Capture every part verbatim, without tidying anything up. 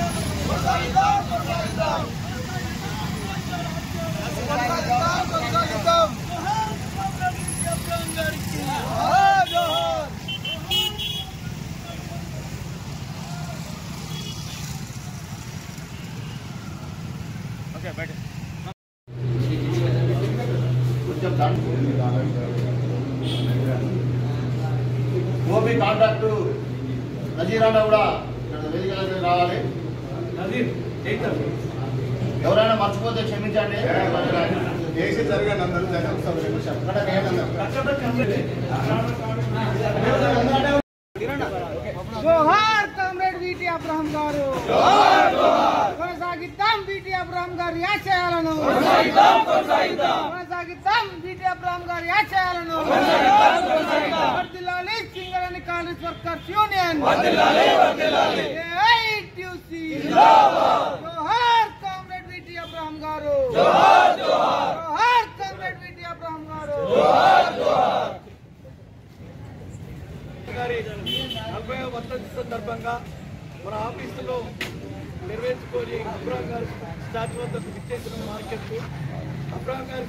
OP contract నజీరాన్న కూడా వేదికలకు రావాలి. ఎవరైనా మర్చిపోతే క్షమించండి. దేశ జరగండి అందరూ జోహార్ కామ్రేడ్ వీటీ అబ్రహం గారు, కొనసాగిద్దాం వీటీ అబ్రహం గారి ఆశయాలను, కొనసాగిద్దాం వీటీ అబ్రహం గారి ఆశయాలను. వర్ధిల్లాలి Singareni Congress workers union, AITUC. జోహార్ కామ్రేడ్ వీటీ అబ్రహం గారు, జోహార్ కామ్రేడ్ వీటీ అబ్రహం గారు. నలభై వర్ధంతి సందర్భంగా మన ఆఫీసులో నిర్వహించుకొని అబ్రహం గారి స్టాచ్యూ వద్దకు విచ్చేసిన మార్కెట్ అబ్రహం గారి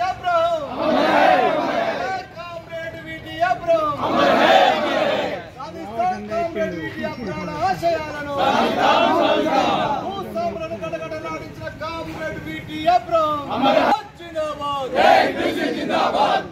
ఆశయాలను భూస్వాములను గడగడలాడించిన కామ్రేడ్ వీటీ అబ్రహం జిందాబాద్.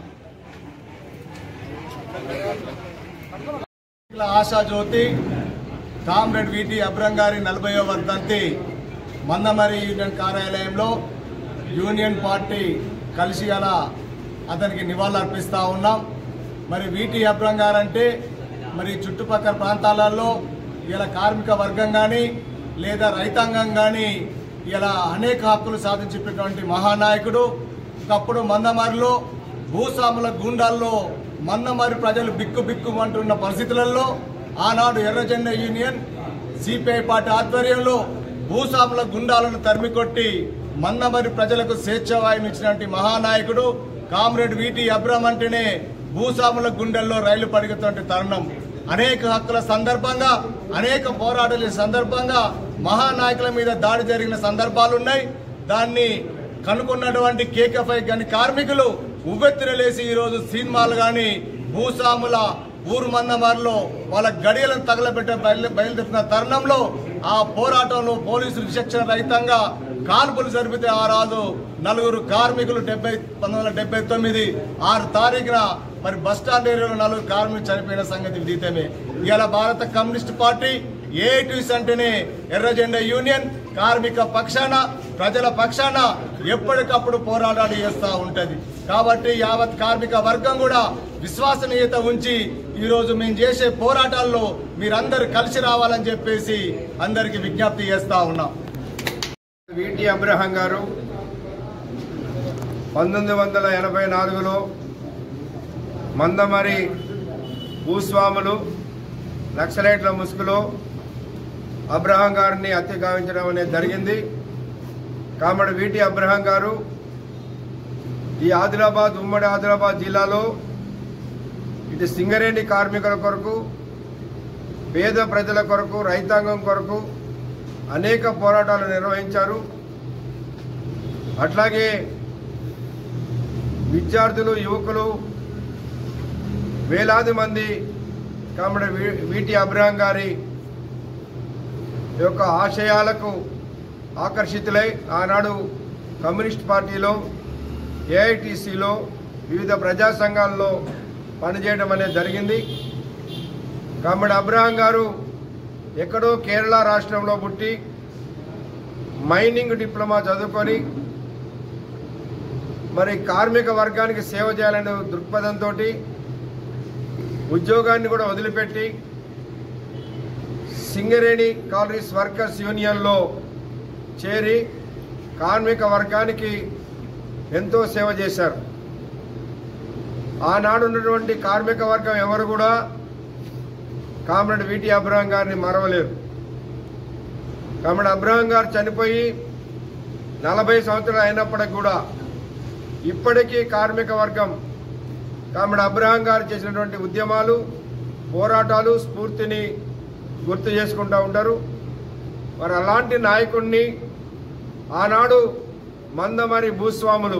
Asha Jyoti comrade VT Abraham గారి నలభైవ వర్ధంతి మందమరి యూనియన్ కార్యాలయంలో యూనియన్ పార్టీ కలిసి అలా అతనికి నివాళులు అర్పిస్తూ ఉన్నాం. మరి వీటీ అబ్రహం గారు అంటే మరి చుట్టుపక్కల ప్రాంతాలలో ఇలా కార్మిక వర్గం కానీ లేదా రైతాంగం కానీ ఇలా అనేక హక్కులు సాధించేటటువంటి మహానాయకుడు. ఒకప్పుడు మందమరిలో భూస్వాముల గుండాల్లో మందమరి ప్రజలు బిక్కు బిక్కుమంటున్న పరిస్థితులలో ఆనాడు ఎర్రజెండా యూనియన్ సిపిఐ పార్టీ ఆధ్వర్యంలో భూస్వాముల గుండాలను తరిమికొట్టి మందమరి ప్రజలకు స్వేచ్ఛావాయువు ఇచ్చినటువంటి మహానాయకుడు కామ్రేడ్ వీటీ అబ్రహం అంటేనే భూస్వాముల గుండెల్లో రైలు పడుగుతున్న తరుణం. అనేక హక్కుల సందర్భంగా అనేక పోరాటాల సందర్భంగా మహానాయకుల మీద దాడి జరిగిన సందర్భాలున్నాయి. దాన్ని కనుక్కున్నటువంటి కేకేఫై గని కార్మికులు ఉవ్వెత్తునలేసి ఈరోజు సినిమాలు కానీ భూస్వాముల ఊరు మందమరిలో వాళ్ళ గడియలను తగలబెట్టే బయలు బయలుదేరుతున్న తరుణంలో ఆ పోరాటంలో పోలీసులు విచక్షణ రహితంగా కాల్పులు జరిపితే ఆ రాజు నలుగురు కార్మికులు డెబ్బై పంతొమ్మిది వందల డెబ్బై తొమ్మిది ఆరు తారీఖున మరి బస్టాండ్ ఏరియాలో నలుగురు కార్మికులు చనిపోయిన సంగతి విదితమే. ఇవాళ భారత కమ్యూనిస్ట్ పార్టీ ఏఐటీయూసీ అంటేనే ఎర్రజెండా యూనియన్ కార్మిక పక్షాన ప్రజల పక్షాన ఎప్పటికప్పుడు పోరాటాలు చేస్తూ ఉంటుంది. కాబట్టి యావత్ కార్మిక వర్గం కూడా విశ్వసనీయత ఉంచి ఈరోజు మేము చేసే పోరాటాల్లో మీరందరూ కలిసి రావాలని చెప్పేసి అందరికీ విజ్ఞప్తి చేస్తూ ఉన్నాం. వీటీ అబ్రహం గారు పంతొమ్మిది వందల ఎనభై నాలుగులో మందమరి భూస్వాములు నక్సలైట్ల ముసుగులో అబ్రహం గారిని హత్య గావించడం అనేది జరిగింది. కాబట్టి వీటీ అబ్రహం గారు ఈ ఆదిలాబాద్ ఉమ్మడి ఆదిలాబాద్ జిల్లాలో ఇటు సింగరేణి కార్మికుల కొరకు పేద ప్రజల కొరకు రైతాంగం కొరకు అనేక పోరాటాలు నిర్వహించారు. అట్లాగే విద్యార్థులు యువకులు వేలాది మంది కాబట్టి వీటీ అబ్రహం గారి యొక్క ఆశయాలకు ఆకర్షితులై ఆనాడు కమ్యూనిస్ట్ పార్టీలో ఏఐటీసీలో వివిధ ప్రజా సంఘాల్లో పనిచేయడం అనేది జరిగింది. కాబట్టి అబ్రహం గారు ఎక్కడో కేరళ రాష్ట్రంలో పుట్టి మైనింగ్ డిప్లొమా చదువుకొని మరి కార్మిక వర్గానికి సేవ చేయాలనే దృక్పథంతో ఉద్యోగాన్ని కూడా వదిలిపెట్టి సింగరేణి కాలరీస్ వర్కర్స్ యూనియన్లో చేరి కార్మిక వర్గానికి ఎంతో సేవ చేశారు. ఆనాడు ఉన్నటువంటి కార్మిక వర్గం ఎవరు కూడా కామ్రేడ్ వీటీ అబ్రహం గారిని మరవలేరు. కాబట్టి అబ్రహం గారు చనిపోయి నలభై సంవత్సరాలు అయినప్పటికి కూడా ఇప్పటికీ కార్మిక వర్గం కామ్రేడ్ అబ్రహం గారు చేసినటువంటి ఉద్యమాలు పోరాటాలు స్ఫూర్తిని గుర్తు చేసుకుంటూ ఉంటారు. మరి అలాంటి నాయకుడిని ఆనాడు మందమరి భూస్వాములు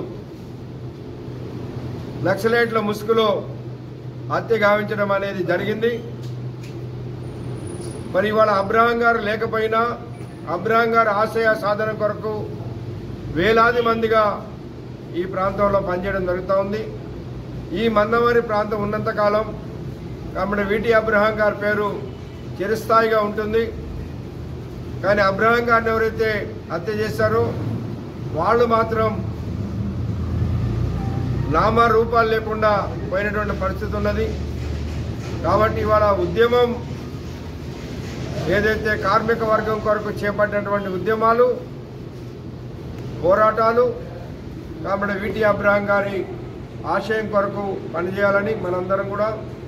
నక్సలైట్ల ముసుగులో హత్య గావించడం అనేది జరిగింది. మరి ఇవాళ అబ్రహాం గారు లేకపోయినా అబ్రహాం గారు ఆశయ సాధన కొరకు వేలాది మందిగా ఈ ప్రాంతంలో పనిచేయడం జరుగుతూ ఉంది. ఈ మందమరి ప్రాంతం ఉన్నంతకాలం కాబట్టి వీటి అబ్రహాం గారి పేరు చిరస్థాయిగా ఉంటుంది. కానీ అబ్రహాం గారిని ఎవరైతే హత్య చేశారో వాళ్ళు మాత్రం నామరూపాలు లేకుండా పోయినటువంటి పరిస్థితి ఉన్నది. కాబట్టి ఇవాళ ఉద్యమం ఏదైతే కార్మిక వర్గం కొరకు చేపట్టినటువంటి ఉద్యమాలు పోరాటాలు కాబట్టి వీటి అబ్రహాం గారి ఆశయం కొరకు పనిచేయాలని మనందరం కూడా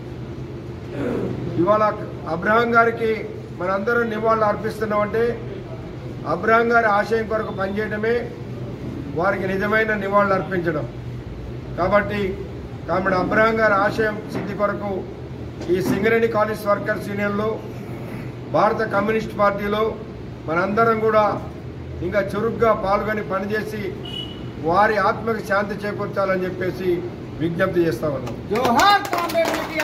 ఇవాళ అబ్రహాం గారికి మనందరం నివాళులు అర్పిస్తున్నామంటే అబ్రహాం గారి ఆశయం కొరకు పనిచేయడమే వారికి నిజమైన నివాళులు అర్పించడం. కాబట్టి కాబట్టి అబ్రహాం గారి ఆశయం సిద్ధి కొరకు ఈ సింగరేణి కాలేజ్ వర్కర్స్ యూనియన్లో భారత కమ్యూనిస్ట్ పార్టీలో మనందరం కూడా ఇంకా చురుగ్గా పాల్గొని పనిచేసి వారి ఆత్మకు శాంతి చేకూర్చాలని చెప్పేసి విజ్ఞప్తి చేస్తా ఉన్నాం. జోహార్ కామ్రేడ్